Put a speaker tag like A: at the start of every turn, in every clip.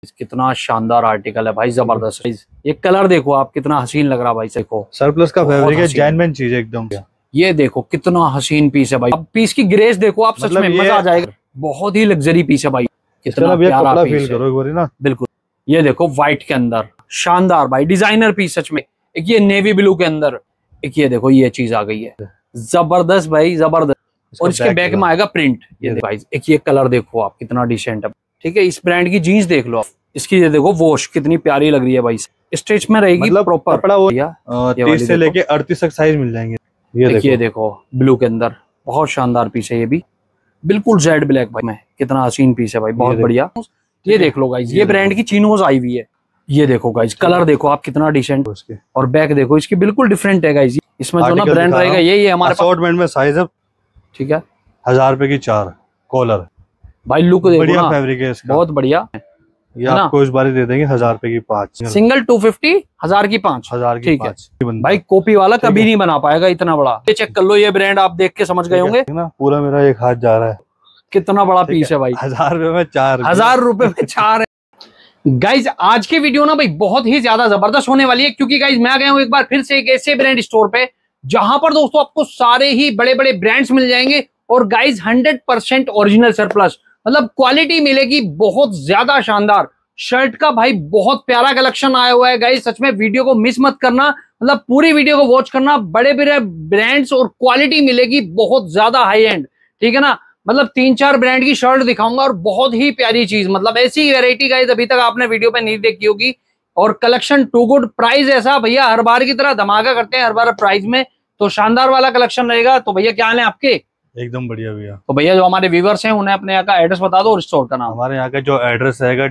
A: कितना शानदार आर्टिकल है भाई, जबरदस्त। ये कलर देखो आप, कितना हसीन लग रहा भाई। देखो
B: सरप्लस का फैब्रिक है, जेन्युइन चीज है एकदम।
A: ये देखो कितना हसीन पीस है भाई। अब पीस की ग्रेस देखो आप, सच में मजा आ जाएगा। बहुत ही लग्जरी पीस है भाई, कितना प्यारा पीस है।
B: ना
A: बिल्कुल। ये देखो व्हाइट के अंदर शानदार भाई, डिजाइनर पीस सच में। एक ये नेवी ब्लू के अंदर, एक ये देखो ये चीज आ गई है, जबरदस्त भाई जबरदस्त। और इसके बैक में आएगा प्रिंट। ये भाई एक ये कलर देखो आप, कितना डिसेंट है। ठीक है, इस ब्रांड की जीन्स देख लो आप, इसकी ये देखो वॉश कितनी प्यारी लग रही है भाई। स्ट्रेच में रहेगी, मतलब प्रॉपर
B: कपड़ा वो 30 से लेके 38 तक साइज मिल जाएंगे।
A: ये देखो ब्लू के अंदर बहुत शानदार पीस है। ये भी बिल्कुल जेड ब्लैक भाई में, कितना हसीन पीस है भाई, बहुत बढ़िया। ये देख लो गाइज, ये ब्रांड की चिनोज आई हुई है। ये देखो गाइज, कलर देखो आप कितना डिसेंट, और बैक देखो इसकी बिल्कुल डिफरेंट है गाइज। इसमें जो ना ब्रांड रहेगा यही है हमारे
B: असॉर्टमेंट में साइज है। ठीक है, 1000 रुपए की 4 कॉलर
A: भाई। लुक देखो
B: बढ़िया
A: ना,
B: फैब्रिक है इसका,
A: बहुत बढ़िया।
B: ये आपको इस बार दे देंगे 1000 रुपए की 5
A: सिंगल 250, 1000 की 5।
B: 1000 की 5
A: भाई कॉपी वाला कभी नहीं बना पाएगा इतना बड़ा। ये चेक कर लो, ये ब्रांड आप देख के समझ गए होंगे
B: ना। पूरा मेरा एक हाथ जा रहा है,
A: कितना बड़ा पीस है भाई।
B: 1000 रुपए में 4,
A: 1000 रुपए में 4 है। गाइज आज की वीडियो ना भाई बहुत ही ज्यादा जबरदस्त होने वाली है, क्योंकि गाइज मैं आ गया हूं एक बार फिर से एक ऐसे ब्रांड स्टोर पे जहां पर दोस्तों आपको सारे ही बड़े बड़े ब्रांड्स मिल जाएंगे। और गाइज 100% ओरिजिनल सरप्लस, मतलब क्वालिटी मिलेगी बहुत ज्यादा शानदार। शर्ट का भाई बहुत प्यारा कलेक्शन आया हुआ है गाइज, सच में वीडियो को मिस मत करना, मतलब पूरी वीडियो को वॉच करना। बड़े बड़े ब्रांड्स और क्वालिटी मिलेगी बहुत ज्यादा हाई एंड। ठीक है ना, मतलब 3-4 ब्रांड की शर्ट दिखाऊंगा और बहुत ही प्यारी चीज, मतलब ऐसी वैरायटी गाइस अभी तक आपने वीडियो पे नहीं देखी होगी। और कलेक्शन टू गुड, प्राइस ऐसा भैया हर बार की तरह धमाका करते हैं हर बार प्राइस में, तो शानदार वाला कलेक्शन रहेगा। तो भैया क्या हाल है आपके?
B: एकदम बढ़िया भैया।
A: तो भैया जो हमारे व्यूवर्स हैं उन्हें अपने यहाँ का एड्रेस बता दो और स्टोर का नाम।
B: हमारे यहाँ का जो एड्रेस रहेगा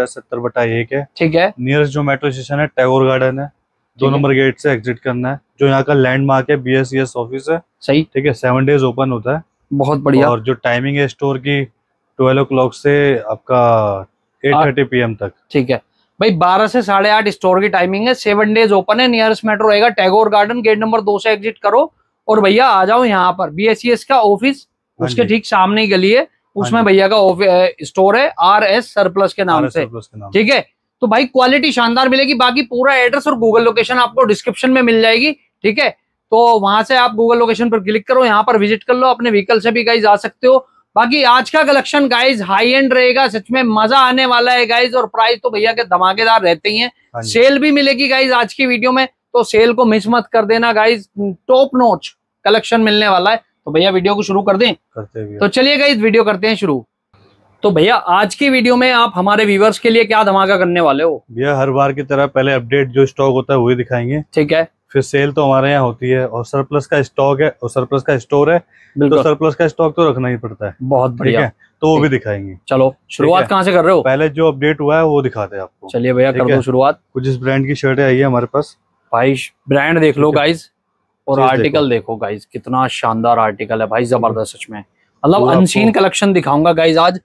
B: WZ70/1 है। ठीक है, नियरेस्ट जो मेट्रो स्टेशन है टैगोर गार्डन है, 2 नंबर गेट से एग्जिट करना है। जो यहाँ का लैंडमार्क है BSES ऑफिस है। सही, ठीक है, 7 डेज ओपन होता है। बहुत बढ़िया। और जो टाइमिंग है स्टोर की 12 o'clock से आपका 8:30 PM तक। ठीक है
A: भाई, 12 से 8:30 स्टोर की टाइमिंग है, 7 डेज ओपन है। नियरेस्ट मेट्रो रहेगा टैगोर गार्डन, गेट नंबर 2 से एग्जिट करो और भैया आ जाओ यहाँ पर। BSES का ऑफिस उसके ठीक सामने ही गली है, उसमें भैया का स्टोर है RS सरप्लस के नाम से। ठीक है, तो भाई क्वालिटी शानदार मिलेगी। बाकी पूरा एड्रेस और गूगल लोकेशन आपको डिस्क्रिप्शन में मिल जाएगी। ठीक है, तो वहां से आप गूगल लोकेशन पर क्लिक करो, यहाँ पर विजिट कर लो, अपने व्हीकल से भी गाइज आ सकते हो। बाकी आज का कलेक्शन गाइज हाई एंड रहेगा, सच में मजा आने वाला है गाइज। और प्राइस तो भैया के धमाकेदार रहते ही हैं। सेल भी मिलेगी गाइज आज की वीडियो में, तो सेल को मिस मत कर देना गाइज, टॉप नॉच कलेक्शन मिलने वाला है। तो भैया वीडियो को शुरू कर दें? तो चलिए गाइज वीडियो करते हैं शुरू। तो भैया आज की वीडियो में आप हमारे व्यूवर्स के लिए क्या धमाका करने वाले हो?
B: भैया हर बार की तरह पहले अपडेट जो स्टॉक होता है वही दिखाएंगे। ठीक है, फिर सेल तो हमारे यहाँ होती है, और सरप्लस का स्टॉक है और सरप्लस का स्टोर है, तो सरप्लस का स्टॉक तो रखना ही पड़ता है। बहुत बढ़िया, तो वो भी दिखाएंगे। चलो
A: शुरुआत कहाँ से कर रहे हो?
B: पहले जो अपडेट हुआ है वो दिखाते हैं आपको।
A: चलिए भैया कर दो शुरुआत।
B: कुछ इस ब्रांड की शर्टें आई है हमारे पास
A: भाई, ब्रांड देख लो गाइज और आर्टिकल देखो गाइज, कितना शानदार आर्टिकल है भाई, जबरदस्त सच में। मतलब अनसीन कलेक्शन दिखाऊंगा गाइज आज।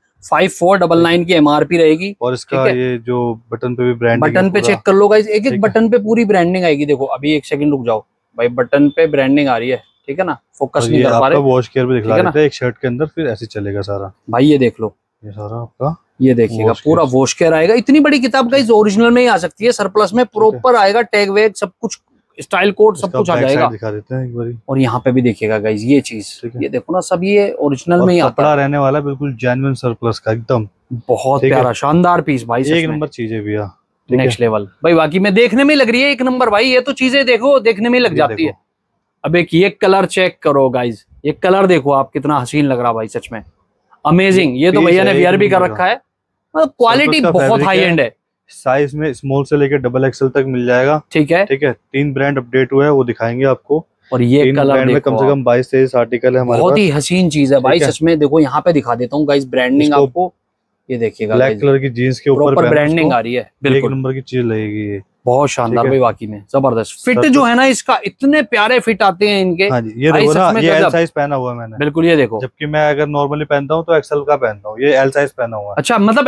A: 5499 की MRP रहेगी। और इसका ये जो बटन पे भी ब्रांडिंग, बटन पे चेक कर लो गाइज, एक एक बटन पे पूरी ब्रांडिंग आएगी। देखो अभी एक सेकंड रुक जाओ भाई, बटन पे ब्रांडिंग आ रही है। ठीक है ना, फोकस नहीं कर पा रहे। वॉश केयर भी दिखा देते हैं एक शर्ट के अंदर, फिर ऐसे चलेगा सारा। भाई ये देख लो, ये सारा आपका ये देखिएगा पूरा वॉश केयर आएगा। इतनी बड़ी किताब गाइज ओरिजिनल में ही आ सकती है, सरप्लस में प्रॉपर आएगा, टैग वैग सब कुछ, स्टाइल कोड सब कुछ आ जाएगा। दिखा देते हैं एक बारी। और यहाँ पे भी देखिएगा गाइज ये चीज, ये देखो ना, सब ये ओरिजिनल में ही आता है। कपड़ा रहने वाला बिल्कुल जेन्युइन सरप्लस का, एकदम बहुत प्यारा शानदार पीस भाई, एक नंबर चीज है भैया, नेक्स्ट लेवल भाई। बाकी में देखने में लग रही है एक नंबर भाई, ये तो चीजें देखो देखने में लग जाती है। अब एक ये कलर चेक करो गाइज, ये कलर देखो आप, कितना हसीन लग रहा भाई, सच में अमेजिंग। ये तो भैया ने वियर भी कर रखा है, मतलब क्वालिटी बहुत हाई एंड है। साइज में स्मॉल से लेकर XXL तक मिल जाएगा। ठीक है, ठीक है। 3 ब्रांड अपडेट हुआ है, वो दिखाएंगे आपको। और ये कलर में कम से कम 22-23 आर्टिकल है हमारे पास। बहुत ही हसीन चीज है भाई, सच में। देखो यहाँ पे दिखा देता हूँ गाइस ब्रांडिंग आपको, ये देखिएगा ब्लैक कलर की जीन्स के ऊपर ब्रांडिंग आ रही है, एक नंबर की चीज लगेगी ये, बहुत शानदार भाई, वाकई में जबरदस्त। फिट जो है ना इसका, इतने प्यारे फिट आते हैं इनके। हाँ जी, ये देखो ना, ये L साइज पहना हुआ है मैंने। बिल्कुल, ये देखो, जबकि मैं अगर नॉर्मली पहनता हूँ तो XL का पहनता हूँ, ये L साइज पहना हुआ है। अच्छा, मतलब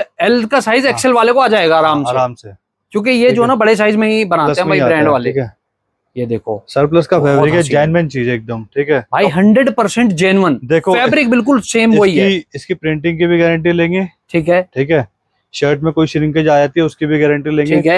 A: L का साइज XL वाले को आ जाएगा आराम से, क्योंकि ये जो ना बड़े साइज में ही बनाते हैं भाई ब्रांड वाले। ये देखो सरप्लस का फैब्रिक है, जेन्युइन चीज है एकदम। ठीक है भाई, 100% जेन्युइन। देखो फैब्रिक बिल्कुल सेम वही है। इसकी प्रिंटिंग की भी गारंटी लेंगे। ठीक है, ठीक है।
B: शर्ट में कोई श्रिंकेज आ जाती है उसकी भी गारंटी लेंगे।
A: ठीक है।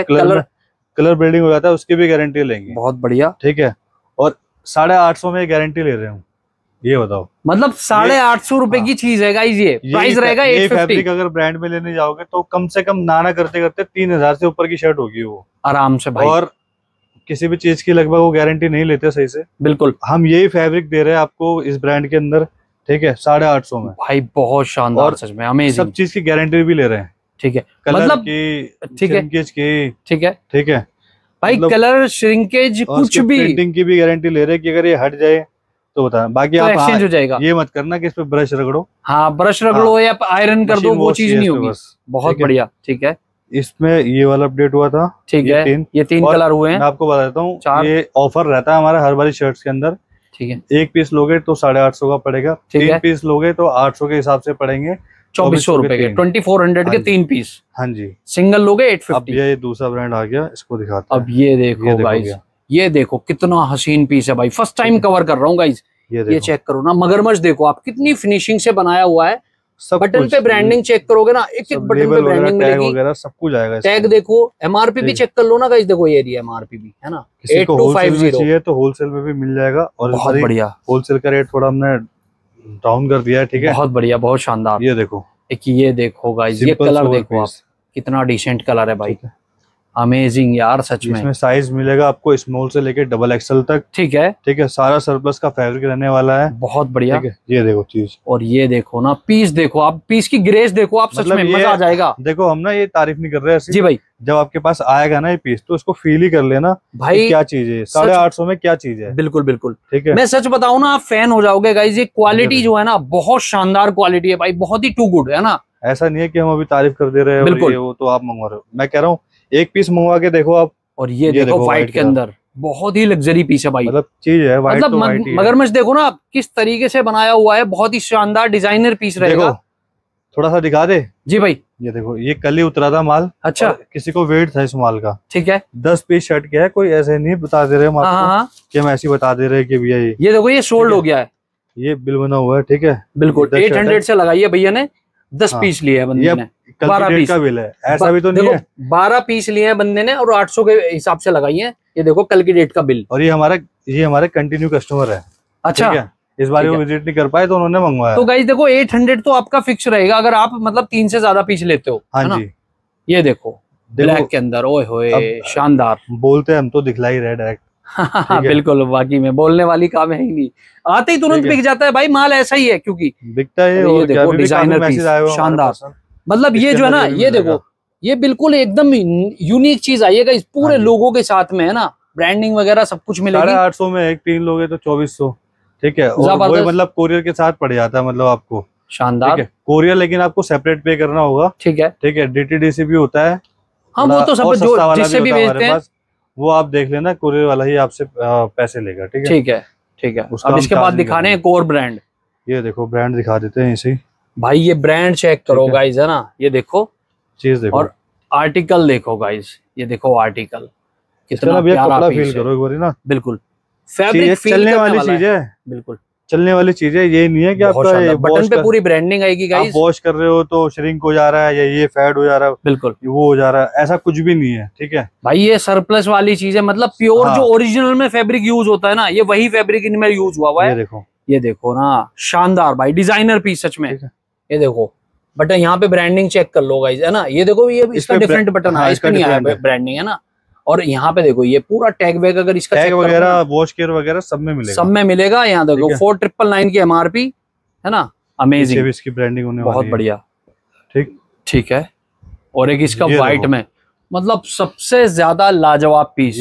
B: कलर ब्लीडिंग हो जाता है उसकी भी गारंटी लेंगे।
A: बहुत बढ़िया।
B: ठीक है। और 850 में गारंटी ले रहे हूँ, ये बताओ।
A: मतलब 850 रुपए की चीज है गाइस, ये प्राइस रहेगा 850।
B: फैब्रिक अगर ब्रांड में लेने जाओगे तो कम से कम नाना करते करते 3000 से ऊपर की शर्ट होगी वो आराम से भाई। और किसी भी चीज की लगभग वो गारंटी नहीं लेते सही से।
A: बिल्कुल।
B: हम यही फैब्रिक दे रहे हैं आपको इस ब्रांड के अंदर। ठीक है, 850 में भाई,
A: बहुत शानदार, सच में अमेजिंग।
B: सब चीज की गारंटी भी ले रहे हैं।
A: ठीक है,
B: मतलब की, ठीक है, की,
A: ठीक है,
B: ठीक है
A: भाई, मतलब कलर श्रिंकेज कुछ भी,
B: प्रिंटिंग की भी गारंटी ले रहे हैं कि अगर ये हट जाए तो बता, बाकी आप
A: एक्सचेंज हो जाएगा।
B: ये मत करना कि इस पे ब्रश रगड़ो।
A: हाँ, ब्रश रगड़ो या आयरन कर दो, वो चीज नहीं होगी। बहुत बढ़िया। ठीक है,
B: इसमें ये वाला अपडेट हुआ था।
A: ठीक है, ये 3 कलर हुए हैं।
B: मैं आपको बता देता हूँ, ये ऑफर रहता है हमारा हर बारी शर्ट्स के अंदर।
A: ठीक है,
B: 1 पीस लोगे तो 850 का पड़ेगा, 3 पीस लोगे तो 800 के हिसाब से पड़ेंगे,
A: 2400 रुपए के, 2400 के 3 पीस।
B: हाँ जी।
A: सिंगल लोगे 850।
B: अब ये दूसरा ब्रांड आ गया, इसको दिखाते हैं।
A: अब ये देखो गाइस, ये देखो कितना हसीन पीस है भाई, फर्स्ट टाइम कवर कर रहा हूँ गाइस। ये चेक करो ना, मगरमच्छ देखो आप, कितनी फिनिशिंग से बनाया हुआ है। सब बटन पे ब्रांडिंग चेक करोगे ना, एक एक बटन पे ब्रांडिंग मिलेगी वगैरह,
B: सब कुछ आएगा।
A: टैग देखो, एमआरपी भी चेक कर लो ना गाइस, देखो ये एरिया एमआरपी भी है ना,
B: 8250 चाहिए तो होलसेल में भी मिल जाएगा। और
A: बहुत बढ़िया,
B: होलसेल का रेट थोड़ा हमने डाउन कर दिया है। ठीक है,
A: बहुत बढ़िया, बहुत शानदार।
B: ये देखो,
A: ये देखो गाइस, ये कलर देखो आप, कितना डिसेंट कलर है भाई, अमेजिंग यार सच में।
B: इसमें साइज मिलेगा आपको स्मॉल से लेके डबल एक्सएल तक।
A: ठीक है,
B: ठीक है, सारा सरप्लस का फैब्रिक रहने वाला है।
A: बहुत बढ़िया।
B: ठीक है, ये देखो चीज,
A: और ये देखो ना पीस, देखो आप पीस की ग्रेस देखो आप, सच में मजा आ जाएगा।
B: देखो हम ना ये तारीफ नहीं कर रहे हैं
A: जी भाई,
B: जब आपके पास आएगा ना ये पीस तो इसको फील ही कर लेना भाई, क्या चीज है, 850 में क्या चीज है।
A: बिल्कुल बिल्कुल।
B: ठीक है,
A: मैं सच बताऊं ना, आप फैन हो जाओगे गाइस। ये क्वालिटी जो है ना, बहुत शानदार क्वालिटी है भाई, बहुत ही टू गुड है ना।
B: ऐसा नहीं है कि हम अभी तारीफ कर दे रहे हैं, बिल्कुल वो तो आप मंगवा रहे हो। मैं कह रहा हूँ 1 पीस मंगवा के देखो आप। और ये देखो व्हाइट के अंदर, बहुत ही लग्जरी पीस है भाई, मतलब चीज है। मतलब मगरमच्छ देखो ना किस तरीके से बनाया हुआ है, बहुत ही शानदार डिजाइनर पीस रहेगा। थोड़ा सा दिखा दे जी भाई। ये देखो, ये कल ही उतरा था माल। अच्छा, किसी को वेट था इस माल का। ठीक है, 10 पीस शर्ट के है, कोई ऐसे नहीं बता दे रहे हम आपको कि हम ऐसे बता दे रहे हैं कि भैया ये देखो, ये सोल्ड हो गया है, ये बिल बना हुआ है। ठीक है, बिल्कुल 800 से लगाइए भैया ने, 10 पीस लिए है बंदे ने, 12 पीस का बिल है, ऐसा भी तो नहीं है। 12 पीस लिए हैं बंदे ने और 800 के हिसाब से लगाई है। ये देखो कल की डेट का बिल। और ये हमारे कंटिन्यू कस्टमर है। अच्छा, इस बार वो विजिट नहीं कर पाए तो उन्होंने मंगवाया। तो गाइस देखो 800 तो आपका फिक्स रहेगा अगर आप मतलब 3 से ज्यादा पीस लेते हो। हाँ जी, ये देखो ब्लैक के अंदर, ओए होए शानदार। बोलते हम तो दिखला ही रहे डायरेक्ट। बिल्कुल, बाकी में बोलने वाली काम है ही नहीं, आते ही तुरंत बिक जाता है भाई माल, ऐसा ही है क्योंकि बिकता है। ये देखो डिजाइनर पीस शानदार, मतलब ये जो है ना, ये देखो ये बिल्कुल एकदम यूनिक चीज आई है इस पूरे लोगों के साथ में है ना, ब्रांडिंग वगैरह सब कुछ मिलेगा। 850 में एक 3 लोगे तो 2400। ठीक है, और वो मतलब कोरियर के साथ पड़ जाता है, मतलब आपको शानदार कोरियर, लेकिन आपको सेपरेट पे करना होगा। ठीक है, ठीक है, डीटीडीसी भी होता है। हाँ, वो तो सब जो जिससे भी भेजते हैं वो आप देख लेना, कोरियर वाला ही आपसे पैसे लेगा। ठीक है, ठीक है, ठीक है। अब इसके बाद दिखाने हैं कोर ब्रांड। ये देखो ब्रांड दिखा देते हैं इसे भाई, ये ब्रांड चेक करो गाइस, है ना, ये देखो चीज देखो, और आर्टिकल देखो गाइस, ये देखो आर्टिकल कितना प्यारा फील करो एक बार ना। बिल्कुल, फैब्रिक चलने वाली चीज है, बिल्कुल चलने वाली चीज है। ये नहीं है कि आपका बटन पे पूरी ब्रांडिंग आएगी गाइस, आप वॉश कर रहे हो तो श्रिंक हो जा रहा है या ये फेड हो जा रहा है, बिल्कुल वो हो जा रहा है, ऐसा कुछ भी नहीं है। ठीक है भाई, ये सरप्लस वाली चीज है, मतलब प्योर जो ओरिजिनल में फैब्रिक यूज होता है ना, ये वही फैब्रिक इनमें यूज हुआ है। ये देखो ना, शानदार भाई, डिजाइनर पीस सच में। ये देखो बटन, यहाँ पे ब्रांडिंग चेक कर लो गाइस, है ना, ये देखो ये इसका डिफरेंट बटन है, इसका नहीं आया ब्रांडिंग, है ना। और यहाँ पे देखो ये पूरा टैग वैग, अगर इसका टैग वगैरह वॉश केयर वगैरह सब में मिलेगा, सब में मिलेगा। यहाँ देखो 4999 की एमआरपी है ना, अमेजिंग, इसकी ब्रांडिंग होने वाली है, बहुत बढ़िया। ठीक, ठीक है। और एक इसका व्हाइट में, मतलब सबसे ज्यादा लाजवाब पीस,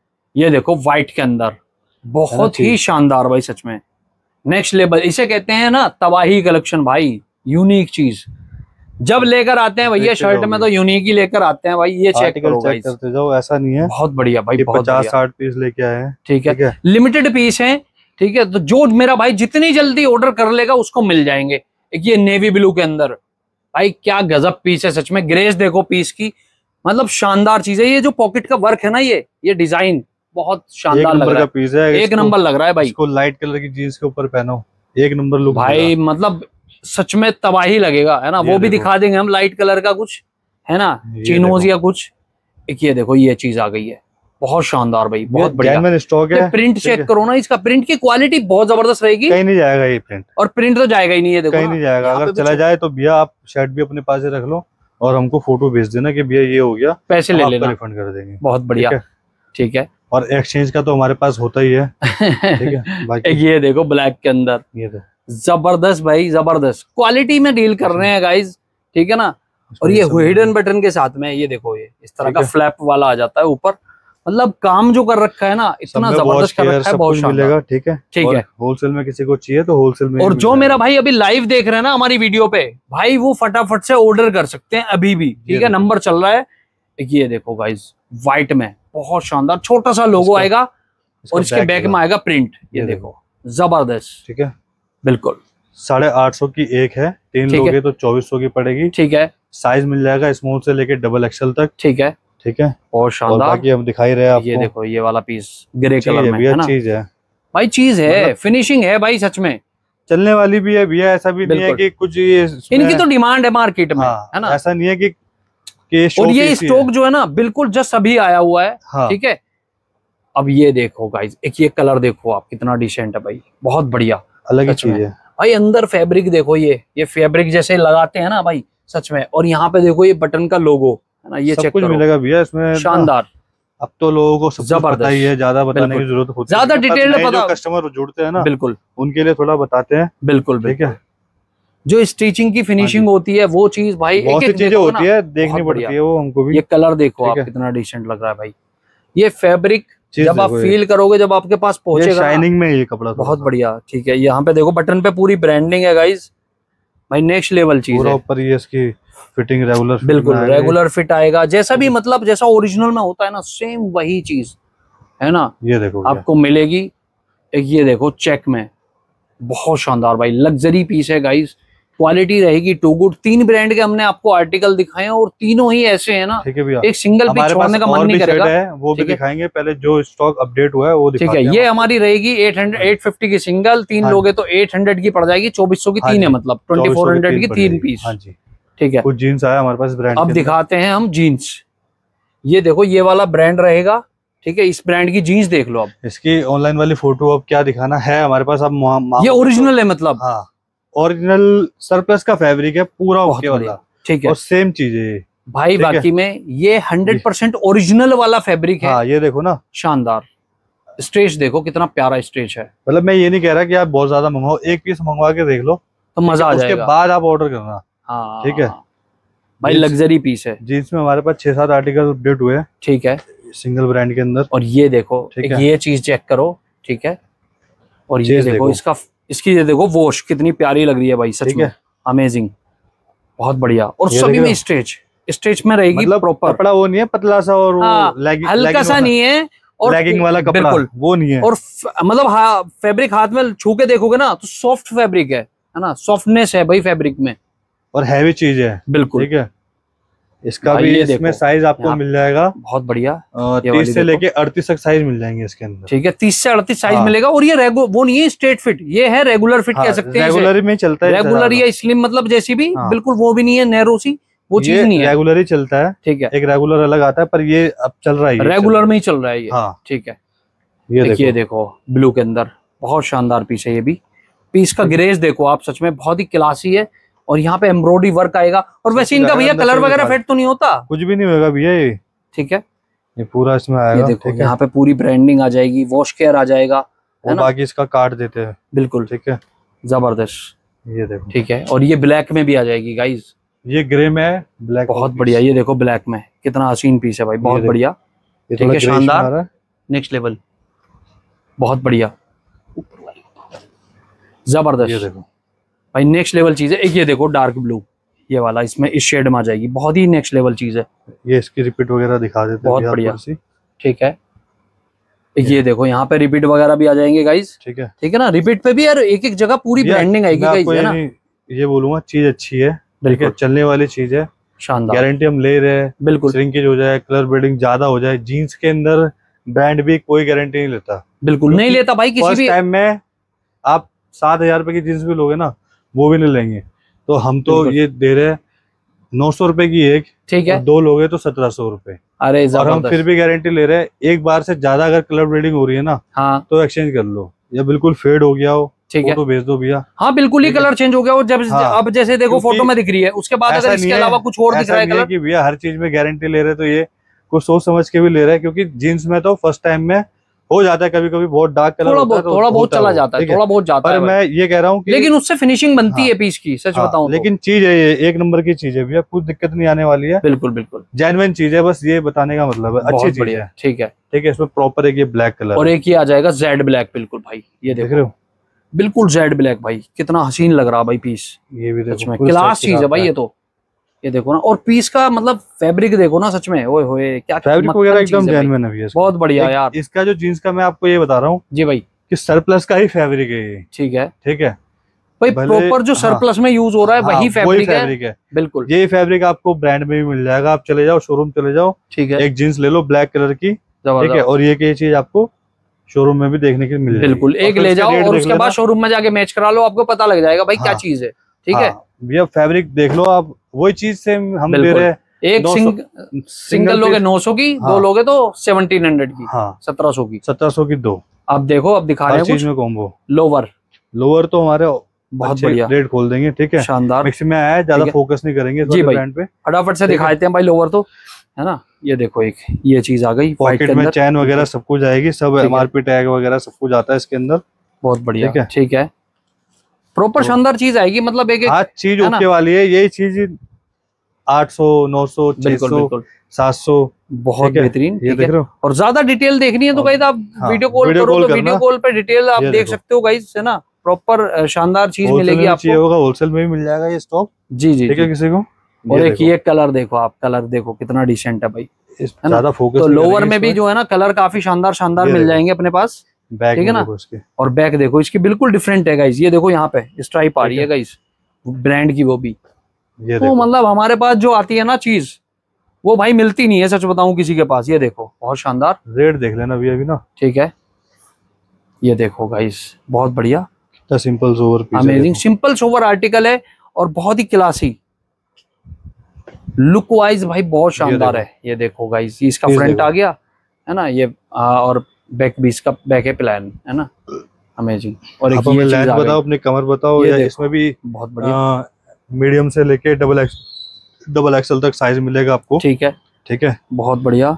B: ये देखो व्हाइट के अंदर, बहुत ही शानदार भाई सच में, नेक्स्ट लेवल। इसे कहते हैं ना तबाही कलेक्शन भाई, यूनिक चीज जब लेकर आते हैं भैया शर्ट में तो यूनिक ही लेकर आते हैं भाई। ये चेक करो गाइस, करते जाओ, ऐसा नहीं है, बहुत बढ़िया भाई, 50-60 पीस लेके आए हैं। ठीक है, लिमिटेड पीस है। ठीक है, तो जो मेरा भाई जितनी जल्दी ऑर्डर कर लेगा उसको मिल जाएंगे। एक ये नेवी ब्लू के अंदर भाई, क्या गजब पीस है सच में, ग्रेस देखो पीस की, मतलब शानदार चीज है। ये जो पॉकेट का वर्क है ना, ये डिजाइन बहुत शानदार लग रहा है, पीस है, एक नंबर लग रहा है भाई। इसको लाइट कलर की जीन्स के ऊपर पहनो, एक नंबर लुक भाई, मतलब सच में तबाही लगेगा, है ना। वो भी दिखा देंगे हम, लाइट कलर का कुछ
A: है ना, चिनोज या कुछ। एक ये देखो ये चीज आ गई है, बहुत शानदार भाई, बहुत बढ़िया
B: स्टॉक है।
A: प्रिंट चेक करो ना, इसका प्रिंट की क्वालिटी बहुत जबरदस्त रहेगी,
B: कहीं नहीं जाएगा ये प्रिंट,
A: और प्रिंट तो जाएगा ही नहीं, ये देखो
B: कहीं नहीं जाएगा। अगर चला जाए तो भैया आप शर्ट भी अपने पास रख लो और हमको फोटो भेज देना कि भैया ये हो गया,
A: पैसे ले लेना,
B: रिफंड कर देंगे।
A: बहुत बढ़िया, ठीक है।
B: और एक्सचेंज का तो हमारे पास होता ही है, ठीक है। बाकी
A: ये देखो ब्लैक के अंदर, ये जबरदस्त भाई, जबरदस्त क्वालिटी में डील कर रहे हैं गाइज, ठीक है ना। और ये हिडन बटन के साथ में, ये देखो ये इस तरह का फ्लैप वाला आ जाता है ऊपर, मतलब काम जो कर रखा है ना, इतना जबरदस्त कर रखा है, बहुत
B: मिलेगा, ठीक है, ठीक है। होलसेल में किसी को चाहिए तो होलसेल में।
A: और जो मेरा भाई अभी लाइव देख रहे हैं ना हमारी वीडियो पे, भाई वो फटाफट से ऑर्डर कर सकते हैं अभी भी, ठीक है, नंबर चल रहा है। ये देखो गाइज व्हाइट में बहुत शानदार छोटा सा लोगो आएगा, और इसके बैक में आएगा प्रिंट, ये देखो जबरदस्त,
B: ठीक है,
A: बिल्कुल।
B: 850 की एक है, 3 लोगे तो 2400 की पड़ेगी, ठीक है। साइज मिल जाएगा स्मॉल से लेके डबल एक्सएल तक, ठीक है, ठीक है, बहुत शानदार। बाकी हम दिखाई रहे हैं आपको,
A: ये देखो ये वाला पीस ग्रे कलर में है ना,
B: चीज है
A: भाई, चीज है, फिनिशिंग है भाई, सच में
B: चलने वाली भी है भैया। ऐसा भी नहीं है कि कुछ ये
A: इनकी तो डिमांड है मार्केट में, है ना,
B: ऐसा नहीं है कि
A: और ये स्टॉक जो है ना बिल्कुल जस्ट अभी आया हुआ है, ठीक है। अब ये देखो गाइस, एक ये कलर देखो आप, कितना डिसेंट है भाई, बहुत बढ़िया,
B: अलग ही चीज है
A: भाई। अंदर फैब्रिक देखो, ये फैब्रिक जैसे लगाते हैं ना भाई, सच में। और यहाँ पे देखो ये बटन का लोगो है ना, ये
B: सब कुछ मिलेगा भैया इसमें,
A: शानदार।
B: अब तो लोगों को सब पता ही है, ज्यादा बताने की जरूरत होती है,
A: ज्यादा डिटेल पता,
B: कस्टमर जुड़ते हैं ना,
A: बिल्कुल
B: उनके लिए थोड़ा बताते हैं, बिल्कुल, ठीक है।
A: जो स्टिचिंग की फिनिशिंग होती है वो चीज भाई,
B: बहुत सी चीजें होती है, देखनी पड़ती है वो हमको भी।
A: ये कलर देखो आप, कितना डिसेंट लग रहा है भाई। ये फैब्रिक जब आप फील करोगे, जब आपके पास पहुंचेगा,
B: शाइनिंग में ये कपड़ा
A: बहुत बढ़िया, ठीक है। यहाँ पे देखो बटन पे पूरी ब्रांडिंग है गाइज, भाई नेक्स्ट लेवल चीज है।
B: ऊपर ये इसकी फिटिंग रेगुलर,
A: बिल्कुल रेगुलर फिट आएगा, जैसा भी मतलब जैसा ओरिजिनल में होता है ना, सेम वही चीज है ना, ये देखो आपको मिलेगी। एक ये देखो चेक में, बहुत शानदार भाई, लग्जरी पीस है गाइज, क्वालिटी रहेगी टू गुड। 3 ब्रांड के हमने आपको आर्टिकल दिखाए हैं, और तीनों ही ऐसे हैं ना, ठीक है भैया, एक सिंगल पीस छोड़ने का मन नहीं करेगा,
B: वो भी दिखाएंगे। पहले जो स्टॉक अपडेट हुआ है वो दिखाते हैं,
A: ठीक है। ये हमारी रहेगी 850 की सिंगल, 3 लोगे तो 800 की पड़ जाएगी, 2400 की 3 है, मतलब 2400 की 3 पीस, ठीक है।
B: कुछ जीन्स आया हमारे पास ब्रांड।
A: अब दिखाते हैं हम जीन्स, ये देखो ये वाला ब्रांड रहेगा, ठीक है। इस ब्रांड की जीन्स देख लो। अब
B: इसकी ऑनलाइन वाली फोटो अब क्या दिखाना है हमारे पास, अब
A: ये ओरिजिनल है, मतलब
B: हाँ ओरिजिनल सरप्लस का फैब्रिक है पूरा, ओके वाला, ठीक है, और सेम चीज है
A: भाई। बाकी में ये 100% ओरिजिनल वाला फैब्रिक है।
B: हाँ, ये देखो ना,
A: शानदार स्ट्रेच देखो, कितना प्यारा स्ट्रेच है।
B: मतलब मैं ये नहीं कह रहा कि आप बहुत ज्यादा मंगवाओ, एक पीस मंगवा के देख लो
A: तो मजा आ जाएगा,
B: उसके बाद आप ऑर्डर करना,
A: हाँ
B: ठीक है
A: भाई। लग्जरी पीस है।
B: जीन्स में हमारे पास 6-7 आर्टिकल अपडेट हुए हैं,
A: ठीक है,
B: सिंगल ब्रांड के अंदर।
A: और ये देखो, ये चीज चेक करो, ठीक है। और ये देखो इसकी ये देखो वॉश कितनी प्यारी लग रही है भाई, सच में अमेजिंग, बहुत बढ़िया। और सभी में स्ट्रेच में रहेगी, मतलब प्रॉपर
B: कपड़ा वो नहीं है पतला सा और
A: हल्का सा नहीं है, और
B: लेगिंग वाला कपड़ा वो नहीं है,
A: और मतलब फैब्रिक हाथ में छू के देखोगे ना तो सॉफ्ट फैब्रिक है ना, सॉफ्टनेस है भाई फैब्रिक में,
B: और हैवी चीज है,
A: बिल्कुल,
B: ठीक है। इसका भी इसमें साइज आपको मिल जाएगा,
A: बहुत बढ़िया,
B: 30 से लेके 38 तक साइज मिल जाएंगे इसके अंदर,
A: ठीक है। 30 से 38 साइज मिलेगा। और ये वो नहीं है स्ट्रेट फिट, ये है रेगुलर फिट, कह सकते हैं,
B: रेगुलर में चलता है,
A: रेगुलर या स्लिम, मतलब जैसी भी, बिल्कुल वो भी नहीं है नैरो सी, वो चीज नहीं है,
B: रेगुलर ही चलता है, ठीक है। एक रेगुलर अलग आता है, पर ये अब चल रहा है,
A: रेगुलर में ही चल रहा है ये, ठीक है। ये देखो ब्लू के अंदर बहुत शानदार पीस है, ये भी पीस का ग्रेस देखो आप, सच में बहुत ही क्लासी है। और यहाँ पे एम्ब्रॉयडरी वर्क आएगा, और वैसे इनका भैया कलर वगैरह फेड तो नहीं होता,
B: कुछ भी नहीं होगा भैया ये, ठीक है। ये पूरा इसमें आएगा,
A: ये देखो यहाँ पे पूरी ब्रांडिंग आ जाएगी, वॉश केयर आ जाएगा,
B: और बाकी इसका कार्ड देते हैं,
A: बिल्कुल, ठीक है, जबरदस्त,
B: ये देखो,
A: ठीक है। और ये ब्लैक में भी आ जाएगी गाइज,
B: ये ग्रे में है, ब्लैक
A: बहुत बढ़िया। ये देखो ब्लैक में कितना हसीन पीस है भाई, बहुत बढ़िया, ठीक है, शानदार, नेक्स्ट लेवल, बहुत बढ़िया, जबरदस्त।
B: ये देखो
A: भाई नेक्स्ट लेवल चीज है। एक ये देखो डार्क ब्लू, ये वाला इसमें इस शेड में आ जाएगी, बहुत ही नेक्स्ट लेवल चीज है।
B: ये इसकी रिपीट वगैरह दिखा देते हैं,
A: बहुत बढ़िया, ठीक है। ये देखो यहाँ पे रिपीट वगैरह भी आ जाएंगे गाइज, ठीक है, ठीक है ना। रिपीट पे भी यार एक एक जगह पूरी ब्रांडिंग आएगी गाइज, है ना।
B: ये बोलूंगा चीज अच्छी है, बिल्कुल चलने वाली चीज है,
A: शानदार,
B: गारंटी हम ले रहे हैं, बिल्कुल। श्रिंकेज हो जाए, कलर ब्रीडिंग ज्यादा हो जाए, जीन्स के अंदर ब्रांड भी कोई गारंटी नहीं लेता,
A: बिल्कुल नहीं लेता भाई। किसी भी
B: टाइम में आप 7,000 रुपए की जीन्स भी लोगे ना, वो भी नहीं लेंगे। तो हम तो ये दे रहे हैं 900 रुपए की एक,
A: ठीक है,
B: 2 लोगे तो 1700 रुपए।
A: अरे
B: और हम फिर भी गारंटी ले रहे हैं, एक बार से ज्यादा अगर कलर ब्लीडिंग हो रही है ना,
A: हाँ,
B: तो एक्सचेंज कर लो, या बिल्कुल फेड हो गया हो,
A: ठीक है,
B: तो भेज दो भैया।
A: हाँ बिल्कुल ही कलर चेंज हो गया, और जब अब जैसे देखो फोटो में दिख रही है, उसके बाद अगर इसके अलावा कुछ और दिख रहा है कलर,
B: कि भैया हर चीज में गारंटी ले रहे तो ये कुछ सोच समझ के भी ले रहे हैं, क्योंकि जीन्स में तो फर्स्ट टाइम में हो जाता है कभी कभी बहुत डार्क कलर,
A: थोड़ा बहुत चला जाता है, थोड़ा बहुत जाता है,
B: पर मैं ये कह रहा हूँ कि
A: लेकिन उससे फिनिशिंग बनती है पीस की, सच बताऊं।
B: लेकिन चीज है ये एक नंबर की चीज है भैया, कुछ दिक्कत नहीं आने वाली है,
A: बिल्कुल बिल्कुल
B: जेन्युइन चीज है, बस ये बताने का मतलब है, अच्छी चीज है।
A: ठीक है,
B: ठीक है, इसमें प्रॉपर एक ये ब्लैक कलर
A: और एक ही आ जाएगा जेड ब्लैक, बिल्कुल भाई, ये देख रहे हो, बिल्कुल जेड ब्लैक भाई, कितना हसीन लग रहा भाई पीस,
B: ये भी देखो
A: क्लास चीज है भाई ये तो, ये देखो ना, और पीस का मतलब फैब्रिक देखो ना, सच में ओए होए क्या
B: फैब्रिक वगैरह एकदम जेन्युइन है भैया,
A: बहुत बढ़िया यार।
B: इसका जो जीन्स का मैं आपको ये बता रहा हूँ
A: जी भाई,
B: कि सरप्लस का ही फैब्रिक है ये,
A: ठीक है,
B: ठीक है
A: भाई, प्रॉपर जो सरप्लस में यूज हो रहा है वही फैब्रिक है, बिल्कुल।
B: ये फैब्रिक आपको ब्रांड में भी मिल जाएगा, आप चले जाओ शोरूम चले जाओ, ठीक है, एक जीन्स ले लो ब्लैक कलर की, ठीक है, और ये चीज आपको शोरूम में भी देखने के लिए मिल जाएगी, बिल्कुल,
A: एक ले जाओ और उसके बाद शोरूम में जाके मैच करा लो, आपको पता लग जाएगा भाई क्या चीज है, ठीक है
B: भैया, फैब्रिक देख लो आप, वही चीज से हम दे रहे हैं,
A: एक सिंगल लोगे 900 की, दो लोगे तो 1700 की, 1700 की,
B: 1700 की दो।
A: अब देखो, अब दिखा रहे हैं
B: चीज में कॉम्बो,
A: लोअर
B: तो हमारे
A: बहुत बढ़िया
B: रेट खोल देंगे, ठीक है,
A: शानदार,
B: मिक्स में आया है, ज्यादा फोकस नहीं करेंगे
A: जी भाई, ब्रांड पे फटाफट से दिखा देते हैं भाई लोअर तो, है ना, ये देखो एक ये चीज आ गई,
B: पॉकेट में चैन वगैरह सब कुछ आएगी, सब एमआरपी टैग वगैरह सब कुछ आता है इसके अंदर, बहुत बढ़िया, ठीक है, प्रॉपर शानदार चीज आएगी, मतलब एक चीज ओके वाली है, यही चीज 800 900 600 700
A: बहुत बेहतरीन, ये देख रहे हो, और ज्यादा डिटेल देखनी है तो गाइस आप वीडियो कॉल करो, तो वीडियो कॉल पे डिटेल आप देख सकते हो गाइस, है ना, प्रॉपर शानदार चीज मिलेगी आपको,
B: होलसेल में भी मिल जाएगा ये स्टॉक,
A: जी जी,
B: ठीक है, किसी को।
A: और एक ये कलर देखो आप, कलर देखो कितना डिसेंट है भाई,
B: ज्यादा फोकस,
A: तो लोअर में भी जो है ना कलर काफी शानदार मिल जाएंगे अपने पास, ठीक है ना, और बैक देखो इसकी बिल्कुल डिफरेंट है गाइस, ये देखो यहाँ पे स्ट्राइप आ रही है गाइस, ब्रांड की, वो भी तो मतलब हमारे पास जो आती है ना चीज, वो भाई मिलती नहीं है, सच बताऊं किसी के पास, ये देखो बहुत शानदार,
B: रेट देख लेना अभी ना, ठीक
A: है, ये देखो गाइस बहुत बढ़िया,
B: simple sober piece,
A: amazing simple sober article है, और बहुत ही क्लासी लुक वाइज भाई बहुत शानदार है, ये देखो गाइस, इसका फ्रंट आ गया है ना, ये और बैक भी इसका बैक है प्लान, है ना, अमेजिंग, और एक ये चीज
B: बताओ, अपनी कमर बताओ, या इसमें भी
A: बहुत बढ़िया,
B: मीडियम से लेके डबल एक्सल तक साइज मिलेगा आपको,
A: ठीक है,
B: ठीक है,
A: बहुत बढ़िया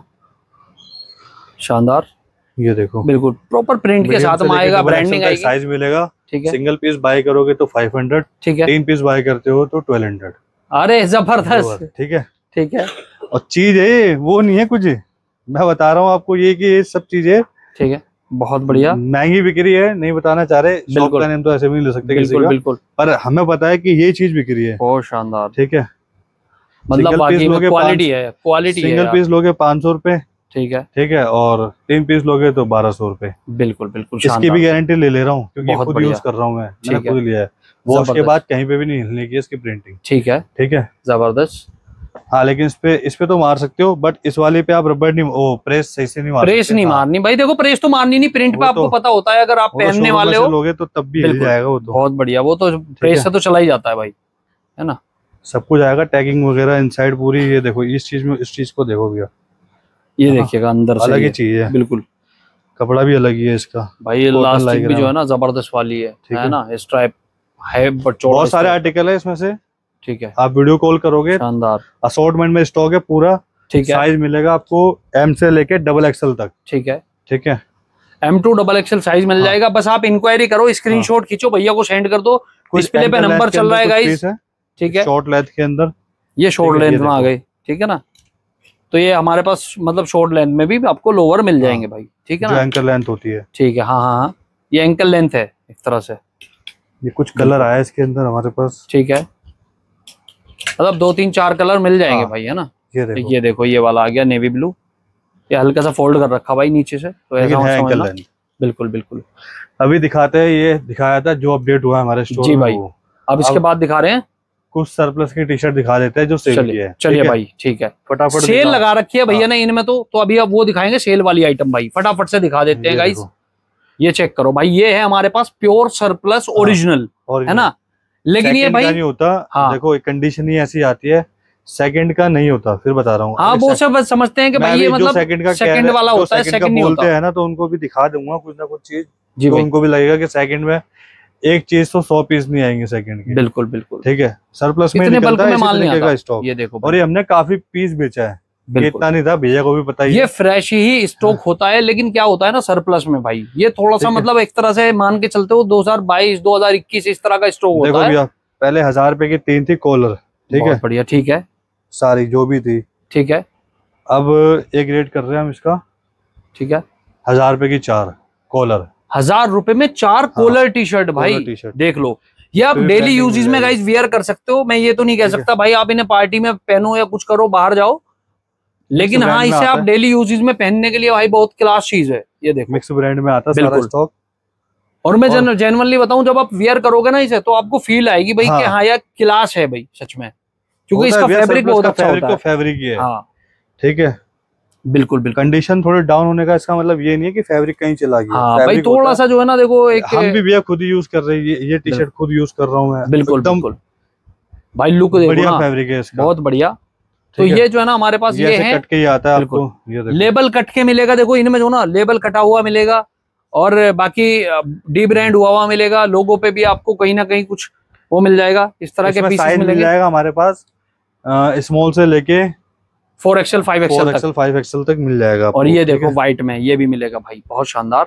A: शानदार,
B: ये देखो
A: बिल्कुल प्रॉपर प्रिंट के साथ में आएगा, ब्रांडिंग आएगी,
B: साइज मिलेगा,
A: ठीक है,
B: सिंगल पीस बाय करोगे तो 500, ठीक है, 3 पीस बाय करते हो तो 1200,
A: अरे जबरदस्त,
B: ठीक है,
A: ठीक है,
B: और चीज है वो नहीं है कुछ, मैं बता रहा हूँ आपको ये कि ये सब चीजें,
A: ठीक है, बहुत बढ़िया,
B: महंगी बिक रही है, नहीं बताना चाह रहे, शॉप का नेम तो ऐसे भी नहीं ले सकते किसी का, बिल्कुल, पर हमें पता है कि ये चीज बिक रही है,
A: बहुत शानदार,
B: ठीक है,
A: मतलब बाकी में क्वालिटी है, क्वालिटी
B: सिंगल पीस लोगे 500 रुपए,
A: ठीक है,
B: ठीक है, और 3 पीस लोगे तो 1200 रुपए,
A: बिल्कुल बिल्कुल,
B: इसकी भी गारंटी ले रहा हूँ, क्योंकि खुद यूज कर रहा हूँ मैंने खुद लिया है, वो उसके बाद कहीं पे भी नहीं हिलने की इसकी प्रिंटिंग,
A: ठीक है,
B: ठीक है,
A: जबरदस्त,
B: हाँ, लेकिन इस पे तो मार सकते हो, बट इस वाले पे आप रबर नहीं, प्रेस सही से नहीं
A: नहीं मारनी भाई, देखो प्रेस तो मारनी नहीं, प्रिंट पे आपको पता होता है, अगर आप पहनने वाले हो
B: लोगे तो तब भी हिल जाएगा, वो तो
A: बहुत बढ़िया, वो तो प्रेस से तो चला ही जाता है भाई, है ना,
B: सब कुछ आएगा, टैगिंग वगैरह इनसाइड पूरी, ये देखो इस चीज को देखो भैया,
A: ये देखिएगा अंदर से
B: अलग ही चीज है,
A: बिल्कुल,
B: कपड़ा भी अलग ही है इसका भाई,
A: इलास्टिक भी जो है ना जबरदस्त वाली है ना, स्ट्राइप है,
B: बहुत सारे आर्टिकल है इसमें से,
A: ठीक है,
B: आप वीडियो कॉल करोगे,
A: शानदार,
B: असॉर्टमेंट में स्टॉक है पूरा, ठीक है, साइज मिलेगा आपको M से लेके XXL तक,
A: ठीक है,
B: ठीक है,
A: M2 XXL साइज मिल जाएगा, बस आप इंक्वायरी करो, स्क्रीनशॉट खींचो, भैया को सेंड कर दो, डिस्प्ले पे नंबर चल रहा है गाइस, ठीक है,
B: शॉर्ट लेंथ के अंदर,
A: ये शॉर्ट लेंथ में आ गई, ठीक है ना, तो ये हमारे पास मतलब शॉर्ट लेंथ में भी आपको लोअर मिल जाएंगे भाई, ठीक है ना,
B: एंकल लेंथ होती है,
A: ठीक है, हाँ, ये एंकल लेंथ है एक तरह से,
B: ये कुछ कलर आया इसके अंदर हमारे पास,
A: ठीक है, मतलब 2-3-4 कलर मिल जाएंगे भाई, है ना, ये देखो ये वाला आ गया नेवी ब्लू, ये हल्का सा फोल्ड कर रखा भाई नीचे से, तो ऐसा समझना, बिल्कुल बिल्कुल,
B: अभी दिखाते हैं, ये दिखाया था जो अपडेट हुआ हमारे स्टोर
A: जी भाई, अब इसके बाद दिखा रहे हैं
B: कुछ सरप्लस की टी-शर्ट दिखा देते हैं जो सेल की है,
A: चलिए भाई, ठीक है,
B: फटाफट
A: सेल लगा रखी है भैया ने इनमें, तो अभी अब वो दिखाएंगे सेल वाली आइटम भाई, फटाफट से दिखा देते हैं गाइस, ये चेक करो भाई, ये है हमारे पास प्योर सरप्लस ओरिजिनल, है ना, लेकिन ये भाई
B: नहीं होता, देखो कंडीशन ही ऐसी आती है, सेकंड का नहीं होता, फिर बता रहा हूँ।
A: हाँ, वो सब बस समझते हैं कि भाई ये मतलब सेकंड वाला होता है, सेकंड नहीं होता
B: है ना, तो उनको भी दिखा दूंगा कुछ ना कुछ चीज, तो उनको भी लगेगा कि सेकंड में एक चीज तो 100 पीस नहीं आएंगे सेकंड के।
A: बिल्कुल बिल्कुल,
B: ठीक है, सरप्लस में निकलता है इसी तरीके का स्टॉक।
A: ये देखो,
B: और ये हमने काफी पीस बेचा है, इतना नहीं था, भैया को भी पता ही।
A: ये फ्रेश ही स्टॉक होता है, लेकिन क्या होता है ना सरप्लस में भाई, ये थोड़ा सा मतलब एक तरह से मान के चलते हो 2022 2021 इस तरह का स्टॉक होता है।
B: पहले 1000 रुपए की 3 थी कॉलर, ठीक है,
A: बढ़िया, ठीक है,
B: सारी जो भी थी, ठीक है। अब एक रेट कर रहे हैं हम इसका, ठीक है, 1000 रुपए की 4 कॉलर,
A: 1000 रुपए में 4 कॉलर टी शर्ट भाई, देख लो। ये आप डेली यूजेस में गाइस वियर कर सकते हो। मैं ये तो नहीं कह सकता भाई आप इन्हें पार्टी में पहनो या कुछ करो बाहर जाओ, लेकिन हाँ इसे आप डेली यूजेस में पहनने के लिए भाई बहुत क्लास चीज है। ये देखो, मिक्स ब्रांड में आता है सारा स्टॉक। और मैं जेन्युइनली बताऊं, जब आप वियर करोगे ना इसे, तो आपको फील आएगी भाई कि हाँ यार क्लास है भाई सच में, क्योंकि इसका फैब्रिक बहुत अच्छा होता है। फैब्रिक ही है, हाँ ठीक है, बिल्कुल बिल्कुल। कंडीशन थोड़े डाउन होने का इसका मतलब ये नहीं है कि फैब्रिक कहीं चला गया। हाँ भाई, थोड़ा सा जो है ना, देखो एक हम भी भैया खुद ही यूज कर रहे हैं, ये टी शर्ट खुद यूज कर रहा हूँ मैं, बिल्कुल बिल्कुल भाई। लुक देखो, बढ़िया फैब्रिक है इसका, बहुत बढ़िया। तो ये जो है ना हमारे पास ये है, कट के ही आता है आपको, ये लेबल कट के मिलेगा। देखो इनमें जो ना लेबल कटा हुआ मिलेगा, और बाकी डी ब्रांड हुआ मिलेगा। लोगों पे भी आपको कहीं ना कहीं कुछ वो मिल जाएगा, इस तरह के पीसेस मिल जाएगा हमारे पास, स्मॉल से लेके 4XL 5XL तक मिल जाएगा। और ये देखो व्हाइट में ये भी मिलेगा भाई, बहुत शानदार।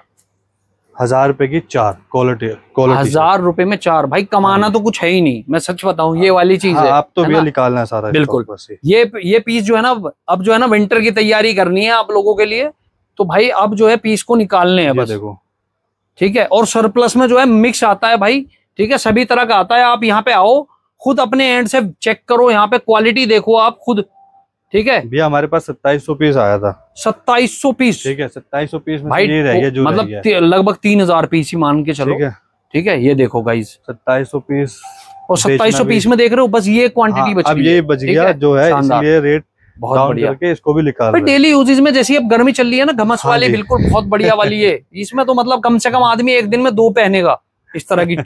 A: 1000 रुपए की 4 क्वालिटी, 1000 रुपए में 4 भाई, कमाना तो कुछ है ही नहीं, मैं सच बताऊं, ये वाली चीज है। आप तो भैया निकालना है सारा, बिल्कुल। ये पीस जो है ना, अब जो है ना विंटर की तैयारी करनी है आप लोगों के लिए, तो भाई अब जो है पीस को निकालने हैं बस, देखो ठीक है। और सरप्लस में जो है मिक्स आता है भाई, ठीक है, सभी तरह का आता है। आप यहाँ पे आओ, खुद अपने एंड से चेक करो, यहाँ पे क्वालिटी देखो आप खुद, ठीक है भैया। हमारे पास 2700 पीस आया था, 2700 पीस, ठीक है, 2700 पीस में भाई, ये रह गया जो मतलब लगभग 3000 पीस ही मान के चलो, ठीक है। ये देखो गाइस 2700 पीस, और 2700 पीस में देख रहे हो, बस ये क्वांटिटी बची, अब ये बच गया जो है, इसलिए रेट बहुत बढ़िया करके इसको भी निकाल रहे हैं। डेली यूजेस में जैसे अब गर्मी चल रही है ना, घमस वाली, बिल्कुल बहुत बढ़िया वाली है। इसमें तो मतलब कम से कम आदमी एक दिन में 2 पहनेगा इस तरह की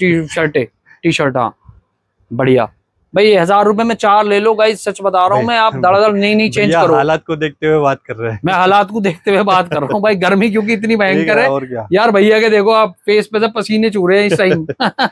A: टी शर्ट। हाँ बढ़िया भाई, 1000 रुपए में 4 ले लो गाइस, सच बता रहा हूँ मैं। आप धड़ाधड़ नहीं चेंज करो, हालात को देखते हुए बात कर रहे हैं। मैं हालात को देखते हुए बात कर रहा हूँ भाई, गर्मी क्योंकि इतनी भयंकर है यार। भैया के देखो आप फेस पे से पसीने चूह रहे हैं इस टाइम,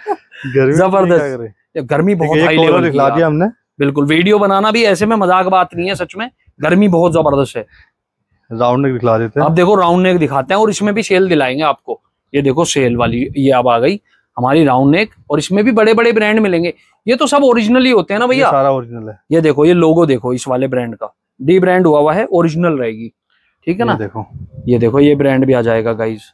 A: जबरदस्त गर्मी बहुत हाई लेवल दिखला दिया हमने, बिल्कुल। वीडियो बनाना भी ऐसे में मजाक बात नहीं है, सच में गर्मी बहुत जबरदस्त है। राउंड नेक दिखला देते हैं, अब देखो राउंड नेक दिखाते हैं, और इसमें भी सेल दिलाएंगे आपको। ये देखो सेल वाली ये अब आ गई हमारी राउंड नेक, और इसमें भी बड़े बड़े ब्रांड मिलेंगे। ये तो सब ओरिजिनल ही होते हैं ना भैया, सारा ओरिजिनल है। ये देखो, ये लोगो देखो इस वाले ब्रांड का, डी ब्रांड हुआ है, ओरिजिनल रहेगी, ठीक है ना। देखो ये देखो, ये ब्रांड भी आ जाएगा गाइस,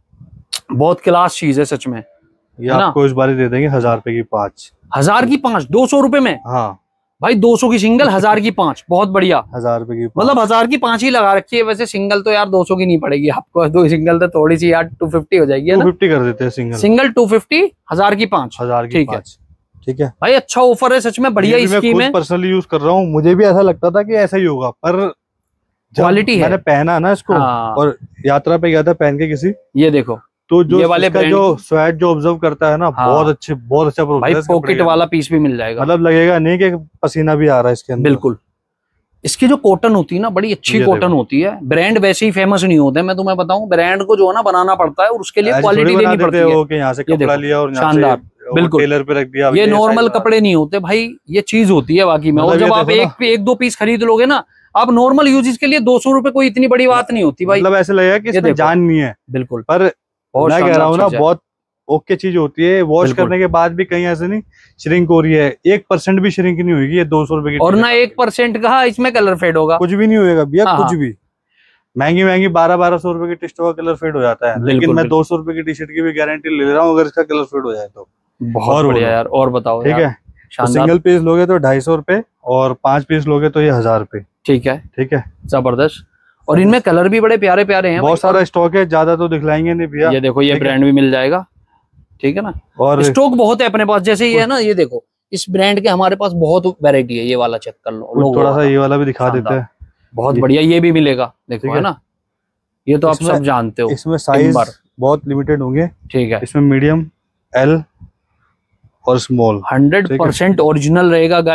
A: बहुत क्लास चीज है सच में। ये आपको इस बार दे देंगे 1000 रुपए की 5, 1000 की 5 200 रुपए में। हाँ भाई, 200 की सिंगल, 1000 की 5, बहुत बढ़िया। 1000 रुपए की, मतलब 1000 की 5 ही लगा रखी है। वैसे सिंगल तो यार 200 की नहीं पड़ेगी आपको, 2 सिंगल तो थोड़ी सी यार 250 हो जाएगी, 250 कर देते हैं सिंगल 250, 1000 की 5, 1000 की 5, ठीक है भाई। अच्छा ऑफर है सच में, बढ़िया स्कीम है। पर्सनली यूज कर रहा हूँ, मुझे भी ऐसा लगता था कि ऐसा ही होगा, पर क्वालिटी है। मैंने पहना ना इसको, और यात्रा पे गया था पहन के किसी, ये देखो, तो जो ये वाले जो स्वेट जो ऑब्जर्व करता है ना, बहुत अच्छा भाई। पॉकेट वाला पीस भी मिल जाएगा, मतलब लगेगा नहीं कि पसीना भी आ रहा है इसके अंदर, बिल्कुल। इसकी जो कॉटन होती है ना, बड़ी अच्छी कॉटन होती है। ब्रांड वैसे ही फेमस नहीं होते, मैं तुम्हें बताऊं, ब्रांड को जो है ना बनाना पड़ता है, और उसके लिए क्वालिटी देनी पड़ती है। यहाँ से कपड़ा लिया और शानदार, बिल्कुल टेलर पे रख दिया। ये नॉर्मल कपड़े नहीं होते भाई, ये चीज होती है बाकी में। और जब आप एक दो पीस खरीद लोगे ना, आप नॉर्मल यूजेस के लिए 200 रुपए कोई इतनी बड़ी बात नहीं होती भाई। मतलब ऐसे लगेगा कि इसमें जान नहीं है, बिल्कुल। पर मैं कह रहा हूँ ना, बहुत ओके चीज होती है। वॉश करने के बाद भी कहीं ऐसे नहीं श्रिंक हो रही है, 1% भी श्रिंक नहीं होगी ये 200 रुपए की। और ना 1% कहा इसमें कलर फेड होगा, कुछ भी नहीं होगा भैया, कुछ भी। महंगी 1200 रुपए की टी शर्ट का कलर फेड हो जाता है, लेकिन मैं 200 रुपए की टी शर्ट की भी गारंटी ले रहा हूँ, अगर इसका कलर फेड हो जाए तो। बहुत बढ़िया यार। और बताओ, ठीक है, सिंगल पीस लोगे तो 250 रुपए, और 5 पीस लोगे तो ये 1000 रुपए, ठीक है, ठीक है, जबरदस्त। और इनमें कलर भी बड़े प्यारे प्यारे हैं, बहुत सारा स्टॉक है, ज्यादा तो दिखलाएंगे नहीं भैया। ये देखो, ये ब्रांड भी मिल जाएगा, ठीक है ना, और स्टॉक बहुत है अपने पास। जैसे ये है ना, ये देखो, इस ब्रांड के हमारे पास बहुत वैरायटी है। ये वाला चेक कर लो, थोड़ा सा ये वाला भी दिखा देते हैं, बहुत बढ़िया। ये भी मिलेगा, देखो, है ना, ये तो आप सब जानते हो। इसमें साइज बहुत लिमिटेड होंगे, ठीक है। इसमें मीडियम, एल और स्मॉल, 100% ओरिजिनल रहेगा गाइज,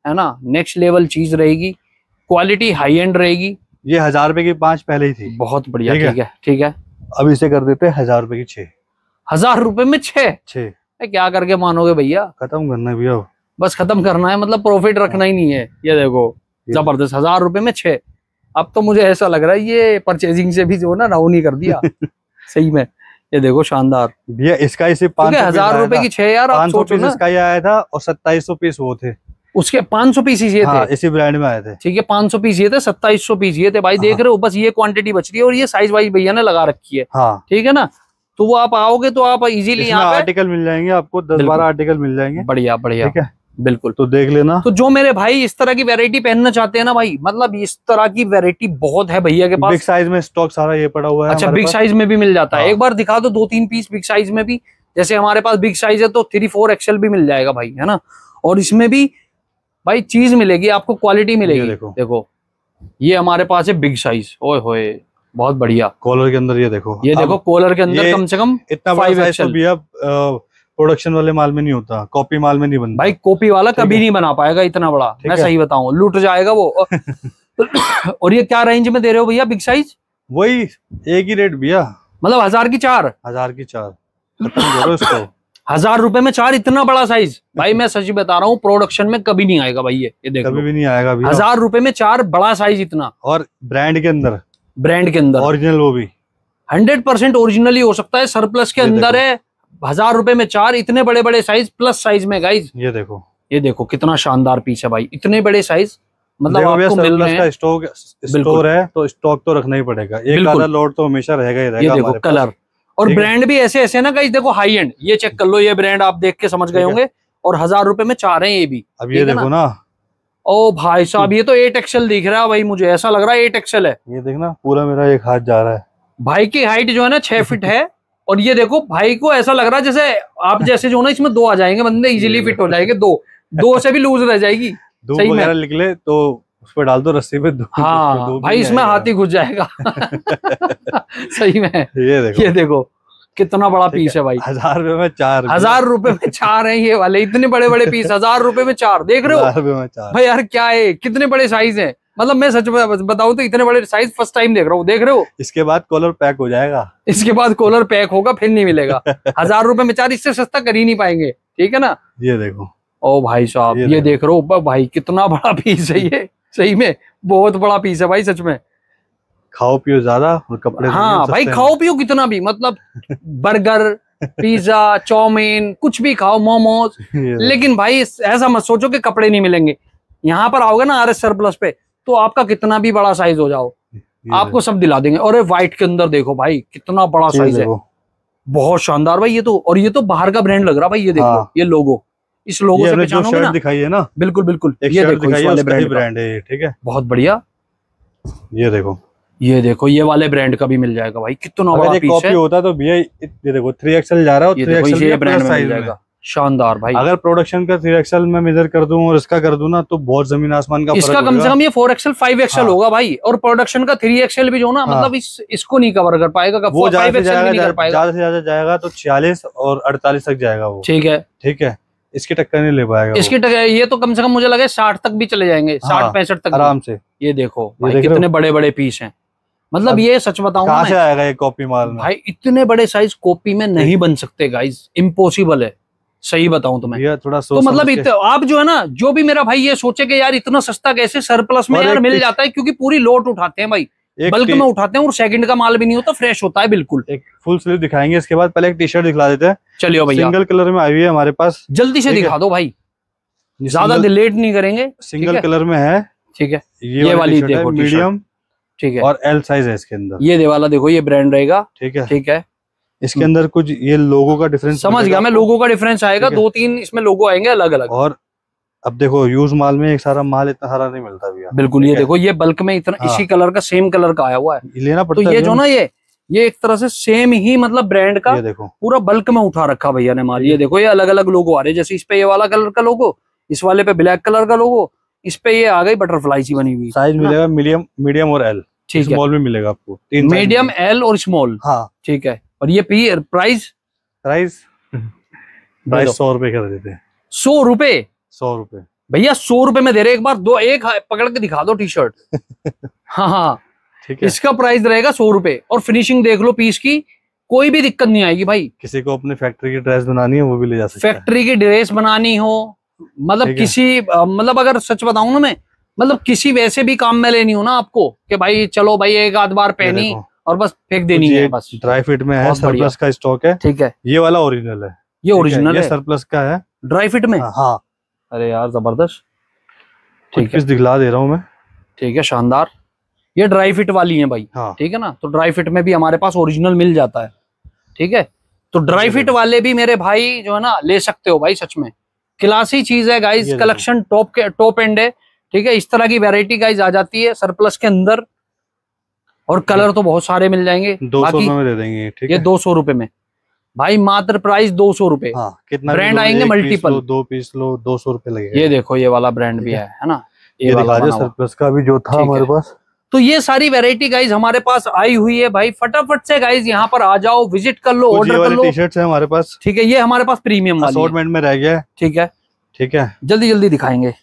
A: है ना, नेक्स्ट लेवल चीज रहेगी, क्वालिटी हाई एंड रहेगी।
B: ये 1000 रुपए की 5 पहले ही थी।
A: बहुत बढ़िया, ठीक है ठीक है।
B: अब इसे कर देते हैं 1000 रुपए की 6।
A: 1000 रुपए में 6? क्या करके मानोगे भैया?
B: खत्म करना है भैया,
A: बस खत्म करना है, मतलब प्रॉफिट रखना ही नहीं है। ये देखो जबरदस्त, 1000 रुपए में 6। अब तो मुझे ऐसा लग रहा है ये परचेजिंग से भी जो ना डाउन ही कर दिया सही में। ये देखो शानदार
B: भैया, इसका इसे
A: 1000 रुपए की 6 यार, आप सोचो ना।
B: इसका ही आया था और 2700 पीस वो थे
A: उसके, 500 पीस ये थे,
B: इसी ब्रांड में आए थे।
A: ठीक है, 500 पीस ये थे, 2700 पीस ये थे भाई। देख रहे हो, बस ये क्वांटिटी बच रही है और ये साइज वाइज भैया ने लगा रखी है। ठीक है ना, तो वो आप आओगे तो आप इजीली यहाँ पे
B: आर्टिकल मिल जाएंगे आपको, 10-12 आर्टिकल मिल जाएंगे।
A: बढ़िया बढ़िया, ठीक है, बिल्कुल।
B: तो देख लेना।
A: तो जो मेरे भाई इस तरह की वैरायटी पहनना चाहते हैं ना भाई, मतलब इस तरह की वैरायटी बहुत है भैया के पास।
B: बिग साइज में स्टॉक सारा ये पड़ा हुआ है।
A: अच्छा, बिग साइज में भी मिल जाता है। एक बार दिखा दो 2-3 पीस बिग साइज में भी। जैसे हमारे पास बिग साइज है तो 3-4 एक्सएल भी मिल जाएगा भाई, है ना। और इसमें भी भाई चीज मिलेगी आपको, क्वालिटी मिलेगी। देखो ये हमारे पास है बिग साइज, ओए होए बहुत बढ़िया।
B: कॉलर के अंदर ये देखो,
A: ये देखो कॉलर के अंदर कम से कम
B: इतना बड़ा साइज तो भैया प्रोडक्शन वाले माल में नहीं होता, कॉपी माल में नहीं बनता।
A: भाई कॉपी वाला कभी नहीं बना पाएगा इतना बड़ा, मैं सही बताऊं, लूट जाएगा वो और ये क्या रेंज में दे रहे हो भैया बिग साइज?
B: वही एक ही रेट भैया,
A: मतलब 1000 की 4।
B: 1000 की 4 इसको
A: 1000 रुपए में 4, इतना बड़ा साइज भाई मैं सच बता रहा हूँ, प्रोडक्शन में कभी नहीं आएगा भाई। ये देखो
B: कभी भी नहीं आएगा भैया।
A: 1000 रुपए में 4 बड़ा साइज इतना,
B: और ब्रांड के अंदर,
A: ब्रांड के अंदर
B: ओरिजिनल, वो भी
A: 100% ओरिजिनल ही हो सकता है। सरप्लस के अंदर है, 1000 रुपए में 4 इतने बड़े बड़े साइज, प्लस साइज में गाइज।
B: ये देखो,
A: ये देखो कितना शानदार पीस है भाई, इतने बड़े साइज मतलब आपको मिल रहे हैं।
B: स्टोर है तो स्टॉक तो रखना ही पड़ेगा, एक आधा लोड तो हमेशा रहेगा ही रहेगा।
A: ये देखो कलर और ब्रांड भी ऐसे ऐसे ना गाइस, देखो हाई एंड, ये चेक कर लो, ये ब्रांड आप देख के समझ गए होंगे। और 1000 रुपए में 4 है ये भी।
B: अब ये देखो ना,
A: ओ भाई साहब ये तो 8 एक्सएल दिख रहा है भाई, मुझे ऐसा लग रहा है 8 एक्सएल है।
B: ये देखना पूरा मेरा एक हाथ जा रहा है।
A: भाई की हाइट जो है ना 6 फीट है। और ये देखो भाई को ऐसा लग रहा है जैसे आप जैसे जो ना इसमें 2 आ जाएंगे बंदे, इजीली फिट हो जाएंगे। 2 से भी लूज रह जाएगी।
B: सही में निकले तो उस पर डाल दो रस्सी पे।
A: हाँ भाई इसमें हाथ ही घुस जाएगा सही में। ये देखो कितना बड़ा पीस है भाई।
B: 1000 रुपए में 4।
A: 1000 रुपए में 4 है ये वाले, इतने बड़े बड़े पीस 1000 रुपए में 4। देख रहे हो भाई यार क्या है, कितने बड़े साइज है। मतलब मैं सच बताऊं तो इतने बड़े साइज फर्स्ट टाइम देख रहा हूँ। देख रहे हो,
B: इसके बाद कॉलर पैक हो जाएगा।
A: इसके बाद कॉलर पैक होगा, फिर नहीं मिलेगा। 1000 रुपए में 4, इससे सस्ता कर ही नहीं पाएंगे। ठीक है ना।
B: ये देखो,
A: ओ भाई साहब ये देख रहे हो भाई कितना बड़ा पीस है ये, सही में बहुत बड़ा पीस है भाई सच में।
B: खाओ पियो ज्यादा और कपड़े।
A: हाँ भाई खाओ पियो कितना भी, मतलब बर्गर, पिज्जा, चाउमीन, कुछ भी खाओ, मोमोज, लेकिन भाई ऐसा मत सोचो कि कपड़े नहीं मिलेंगे। यहाँ पर आओगे ना RS सरप्लस पे, तो आपका कितना भी बड़ा साइज हो जाओ आपको सब दिला देंगे। और व्हाइट के अंदर देखो भाई कितना बड़ा साइज है, बहुत शानदार भाई। ये तो, और ये तो बाहर का ब्रांड लग रहा भाई। ये देखो ये लोगो, इस लोगो से पहचानोगे ना।
B: दिखाई है ना,
A: बिल्कुल बिल्कुल,
B: ये देखो इस वाले ब्रांड है। ठीक है,
A: बहुत बढ़िया।
B: ये देखो,
A: ये देखो ये वाले ब्रांड का भी मिल जाएगा भाई, कितना बड़ा पीस है।
B: होता तो भैया ये देखो 3XL जा रहा है, 3XL
A: ये ब्रांड में मिल जाएगा। शानदार भाई।
B: अगर प्रोडक्शन का 3XL में मेजर कर दूं और इसका कर दूं ना, तो बहुत जमीन आसमान का फर्क
A: इसका कम से कम ये 4XL 5XL होगा भाई। और प्रोडक्शन का 3XL भी जो ना, मतलब इसको नहीं कवर कर पाएगा,
B: वो 5XL नहीं कर पाएगा। ज्यादा से ज्यादा जाएगा तो 46 और 48 तक जाएगा वो। ठीक है, ठीक है, इसकी टक्कर नहीं ले पाएगा।
A: इसकी टक्कर ये तो कम से कम मुझे लगे 60 तक भी चले जाएंगे, 60-65 तक
B: आराम से।
A: ये देखो भाई कितने बड़े बड़े पीस हैं। मतलब ये सच बताऊं,
B: कहां से आएगा ये कॉपी माल में
A: भाई? इतने बड़े साइज कॉपी में नहीं बन सकते गाइस, इम्पॉसिबल है। सही बताऊं तुम्हें
B: थोड़ा
A: तो मतलब आप जो है ना, जो भी मेरा भाई ये सोचे कि यार इतना सस्ता कैसे सरप्लस में यार मिल जाता है, क्योंकि पूरी लोट उठाते हैं भाई, बल्क में उठाते हैं और सेकंड का माल भी नहीं होता, फ्रेश होता है बिल्कुल।
B: एक फुल स्लीव दिखाएंगे इसके बाद, पहले एक टी-शर्ट दिखला देते हैं।
A: चलिए भैया,
B: सिंगल कलर में आई हुई है हमारे पास,
A: जल्दी से दिखा दो भाई, ज्यादा लेट नहीं करेंगे।
B: सिंगल कलर में है, ठीक है।
A: ये वाली देखो
B: मीडियम, ठीक है, और L साइज है इसके अंदर।
A: ये वाला देखो, ये ब्रांड रहेगा,
B: ठीक है,
A: ठीक है।
B: इसके अंदर कुछ ये लोगो का डिफरेंस
A: समझ गया मैं, लोगो का डिफरेंस आएगा, 2-3 इसमें लोगो आएंगे अलग अलग।
B: और अब देखो यूज माल में एक सारा माल इतना सारा नहीं मिलता भैया।
A: बिल्कुल, ये देखो ये बल्क में इतना इसी कलर का, सेम कलर का आया हुआ है,
B: लेना पड़ता
A: है। तो ये जो ना ये एक तरह से सेम ही मतलब ब्रांड का,
B: देखो
A: पूरा बल्क में उठा रखा भैया ने माल। ये देखो ये अलग अलग लोगो आ रहे हैं, जैसे इस पे ये वाला कलर का लोगो, इस वाले पे ब्लैक कलर का लोगो, इस पे ये आ गई बटरफ्लाई सी बनी हुई।
B: साइज मिलेगा मीडियम और L, ठीक है। स्मॉल भी मिलेगा आपको,
A: मीडियम, L और स्मॉल, हाँ ठीक है। और ये प्राइस
B: 100 रुपए कर देते हैं।
A: 100 रुपए?
B: 100 रुपए
A: भैया 100 रुपए में दे रहे, एक बार दो, एक पकड़ के दिखा दो टी शर्ट। हाँ हाँ
B: ठीक है,
A: इसका प्राइस रहेगा 100 रुपए, और फिनिशिंग देख लो पीस की, कोई भी दिक्कत नहीं आएगी भाई।
B: किसी को अपने फैक्ट्री की ड्रेस बनानी है वो भी ले जा सकता है।
A: फैक्ट्री की ड्रेस बनानी हो, मतलब किसी मतलब अगर सच बताऊं ना मैं, मतलब किसी वैसे भी काम में लेनी हो ना आपको, कि भाई चलो भाई एक आध बार पहनी और बस फेंक देनी है, बस
B: ड्राई फिट में है, सरप्लस का स्टॉक है।
A: ठीक है,
B: ये वाला ओरिजिनल है,
A: ये ओरिजिनल है,
B: सरप्लस का है
A: ड्राई फिट में।
B: हाँ
A: अरे यार जबरदस्त,
B: ठीक है, दिखला दे रहा हूँ मैं।
A: ठीक है, शानदार। ये ड्राई फिट वाली है भाई,
B: हाँ
A: ठीक है ना, तो ड्राई फिट में भी हमारे पास ओरिजिनल मिल जाता है। ठीक है, तो ड्राई फिट वाले भी मेरे भाई जो है ना ले सकते हो भाई, सच में क्लासी चीज है गाइज, कलेक्शन टॉप एंड है। ठीक है, इस तरह की वैरायटी गाइज आ जाती है सरप्लस के अंदर, और कलर तो बहुत सारे मिल जाएंगे।
B: 200 में दे देंगे, ठीक है,
A: ये 200 रुपए में भाई, मात्र प्राइस 200 रुपए।
B: हाँ, कितना
A: ब्रांड आएंगे मल्टीपल,
B: 2 पीस लो 200 रुपए लगेगा।
A: ये देखो ये वाला ब्रांड भी है ना,
B: ये वाला सरप्लस का भी जो था हमारे पास।
A: तो ये सारी वैरायटी गाइज हमारे पास आई हुई है भाई, फटाफट से गाइज यहाँ पर आ जाओ, विजिट कर लो, ऑर्डर कर लो।
B: टी-शर्ट्स है हमारे पास,
A: ठीक है, ये हमारे पास प्रीमियम वाली
B: असॉर्टमेंट में रह गया है।
A: ठीक है,
B: ठीक है,
A: जल्दी जल्दी दिखाएंगे।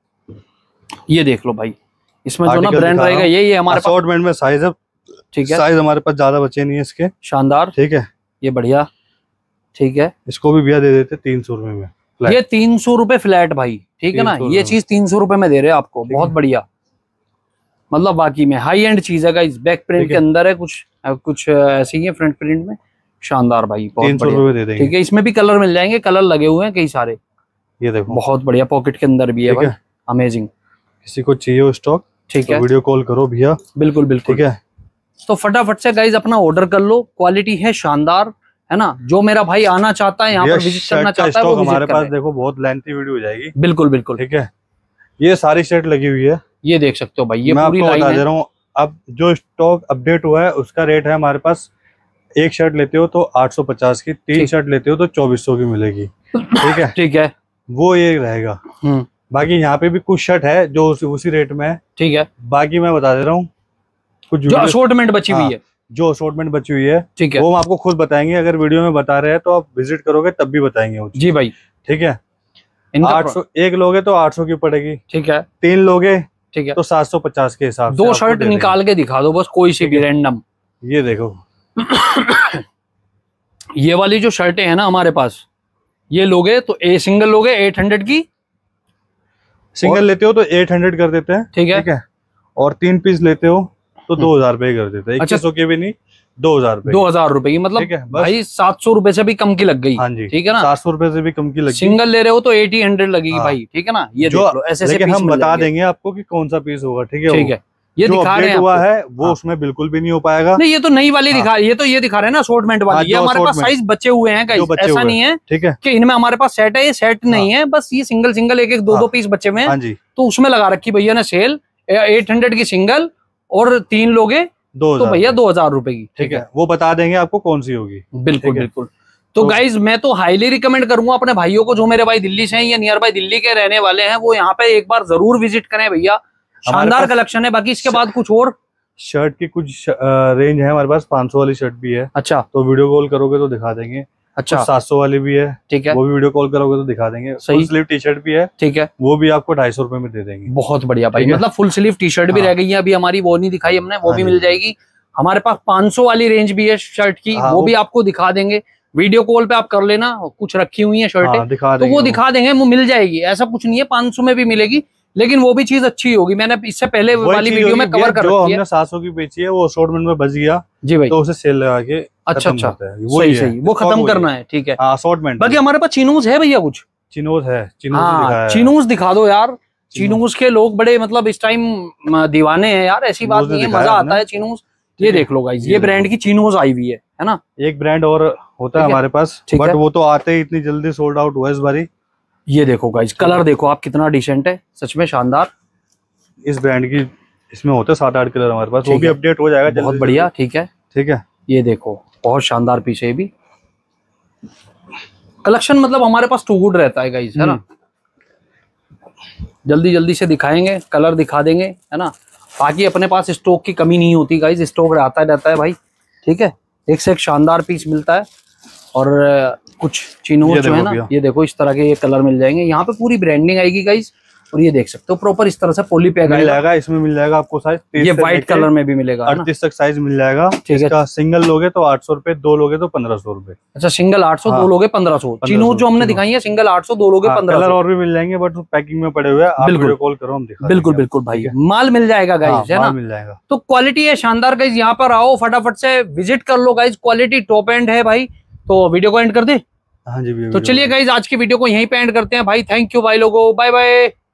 A: ये देख लो भाई, इसमें जो ना ब्रांड रहेगा ये हमारे पास
B: असॉर्टमेंट में साइज है। ठीक है, साइज हमारे पास ज्यादा बचे नहीं है इसके।
A: शानदार,
B: ठीक है,
A: ये बढ़िया। ठीक है,
B: इसको भी भैया दे देते 300 रुपए में,
A: ये 300 रुपए फ्लैट भाई, ठीक है ना, ये चीज 300 रुपए में दे रहे हैं आपको, बहुत बढ़िया, मतलब बाकी में हाई एंड चीज है गाइस। बैक प्रिंट के अंदर है, कुछ ऐसे ही है फ्रंट प्रिंट में, शानदार भाई, बहुत
B: 300 रुपए दे देंगे।
A: ठीक है, इसमें भी कलर मिल जाएंगे, कलर लगे हुए हैं कई सारे,
B: ये देखो
A: बहुत बढ़िया, पॉकेट के अंदर भी है भाई, अमेजिंग।
B: किसी को चाहिए हो स्टॉक, ठीक है, वीडियो कॉल करो भैया।
A: बिल्कुल बिल्कुल, ठीक है, तो फटाफट से गाइज अपना ऑर्डर कर लो, क्वालिटी है शानदार, है ना। जो मेरा भाई आना चाहता है यहाँ पर विजिट करना चाहता है, वो
B: हमारे पास देखो बहुत लेंथी वीडियो हो जाएगी।
A: बिल्कुल बिल्कुल,
B: ठीक है, ये सारी शर्ट लगी हुई है,
A: ये देख सकते हो भाई, ये
B: पूरी लाइन बता दे रहा हूँ। अब जो स्टॉक अपडेट हुआ है उसका रेट है हमारे पास, एक शर्ट लेते हो तो 850 की, 3 शर्ट लेते हो तो 2400 की मिलेगी। ठीक है, ठीक है, वो ये रहेगा। बाकी यहाँ पे भी कुछ शर्ट है जो उसी रेट में है। ठीक है, बाकी मैं बता दे रहा हूँ, कुछ जो असॉर्टमेंट बची हुई है, जो असॉर्टमेंट बची हुई है, ठीक है, वो हम आपको खुद बताएंगे। अगर वीडियो में बता रहे हैं तो आप विजिट करोगे तब भी बताएंगे जी भाई। ठीक है, 800 एक लोगे तो 800 की पड़ेगी। ठीक है, 3 लोगे ठीक है तो 750 के हिसाब से। 2 शर्ट निकाल के दिखा दो बस, कोई सी भी रैंडम। ये देखो
A: ये वाली जो शर्टें हैं ना हमारे पास, ये लोगे तो सिंगल लोगे 800 की,
B: सिंगल लेते हो तो 800 कर देते हैं। ठीक है, और 3 पीस लेते हो तो 2000 रुपए कर देते हैं। 2100 के भी नहीं, 2000 रुपए, 2000 रुपए की, मतलब भाई 700 रुपए से भी कम की लग गई। हाँ जी, ठीक है ना, 700 रुपए से भी कम की लगी। सिंगल ले रहे हो तो 1800 लगेगी भाई। ठीक है ना, ये देख लो ऐसे, लेकिन हम बता देंगे आपको कि कौन सा पीस होगा। ठीक है, ठीक है, ये दिखा रहे हैं हुआ है वो उसमें बिल्कुल भी नहीं हो पाएगा। नहीं, ये तो नई वाली दिखा, ये तो ये दिखा रहे हैं ना असॉर्टमेंट वाली। ये हमारे पास साइज बचे हुए हैं, ऐसा नहीं है ठीक है कि इनमें हमारे पास सेट है, ये सेट नहीं है, बस ये सिंगल सिंगल एक 2 पीस बचे हुए हैं। तो उसमें लगा रखी भैया ने सेल, 800 की सिंगल और 3 लोगे तो भैया 2000 रुपए की। ठीक है, वो बता देंगे आपको कौन सी होगी। बिल्कुल बिल्कुल। तो गाइज मैं तो हाईली रिकमेंड करूंगा अपने भाइयों को, जो मेरे भाई दिल्ली से हैं या नियर बाय दिल्ली के रहने वाले हैं, वो यहाँ पे एक बार जरूर विजिट करें भैया, शानदार कलेक्शन है। बाकी इसके बाद कुछ और शर्ट की कुछ रेंज है हमारे पास, 500 वाली शर्ट भी है। अच्छा, तो वीडियो कॉल करोगे तो दिखा देंगे। अच्छा, 700 वाली भी है। ठीक है, वो भी वीडियो कॉल करोगे तो दिखा देंगे। फुल स्लीव टी शर्ट भी है। ठीक है, वो भी आपको 250 रुपए में दे देंगे। बहुत बढ़िया भाई, मतलब फुल स्लीव टी शर्ट भी रह गई है अभी हमारी, वो नहीं दिखाई हमने, वो भी मिल जाएगी। हमारे पास 500 वाली रेंज भी है शर्ट की, वो भी आपको दिखा देंगे। वीडियो कॉल पे आप कर लेना, कुछ रखी हुई है शर्टें तो वो दिखा देंगे, वो मिल जाएगी। ऐसा कुछ नहीं है, 500 में भी मिलेगी, लेकिन वो भी चीज अच्छी होगी। मैंने इससे पहले वाली वीडियो में कवर कर रखी है। 700 की बेची है, वो असॉर्टमेंट में बच गया जी भाई, तो उसे सेल लगा के अच्छा सही सही वो खत्म करना है। ठीक है, असॉर्टमेंट। बाकी हमारे पास चिनोज है भैया, कुछ चिनोज है। चिनोज दिखा दो यार, चिनोज के लोग बड़े मतलब इस टाइम दीवाने हैं यार, ऐसी बात नहीं है, मजा आता है चिनोज। ये देख लो गाइस, ये ब्रांड की चिनोज आई हुई है ना। एक ब्रांड और होता है हमारे पास, बट वो तो आते ही इतनी जल्दी सोल्ड आउट हुआ इस बारी। ये देखो गाइस, कलर देखो आप कितना डिसेंट है, सच में शानदार। इस ब्रांड की इसमें होते हैं 7-8 कलर हमारे पास, वो भी अपडेट हो जाएगा। बहुत बढ़िया, ठीक है ठीक है। ये देखो बहुत शानदार पीस है, भी कलेक्शन मतलब हमारे पास टू गुड रहता है गाइस, है ना। जल्दी जल्दी से दिखाएंगे, कलर दिखा देंगे, है ना। बाकी अपने पास स्टॉक की कमी नहीं होती गाइस, स्टॉक आता रहता है भाई। ठीक है, एक से एक शानदार पीस मिलता है। और कुछ चिनोज जो है ना, ये देखो इस तरह के ये कलर मिल जाएंगे। यहाँ पे पूरी ब्रांडिंग आएगी गाइस,
A: और ये देख सकते हो प्रॉपर इस तरह से पोली पैक
B: मिल जाएगा। इसमें मिल जाएगा आपको साइज,
A: ये व्हाइट कलर में भी मिलेगा,
B: 38 तक साइज मिल जाएगा। इसका सिंगल लोगे तो 800 रुपए, दो लोगे तो 1500 रुपए।
A: अच्छा, सिंगल 800, दो लोगे 1500। चीनू जो हमने दिखाई है सिंगल 800, दो लोगे 1500।
B: कलर और भी मिल जाएंगे बट पैकिंग में पड़े हुए हैं, आप वीडियो कॉल करो हम दिखा।
A: बिल्कुल बिल्कुल भाई, माल मिल जाएगा गाइस, है ना,
B: मिल जाएगा।
A: तो क्वालिटी है शानदार गाइस। यहाँ पर आओ, फटाफट से विजिट कर लो गाइस, क्वालिटी टॉप एंड है भाई। तो वीडियो को एंड कर दे।
B: हाँ जी,
A: तो चलिए गाइस आज की वीडियो को यहीं पे एंड करते हैं भाई। थैंक यू भाई लोगों, बाय बाय।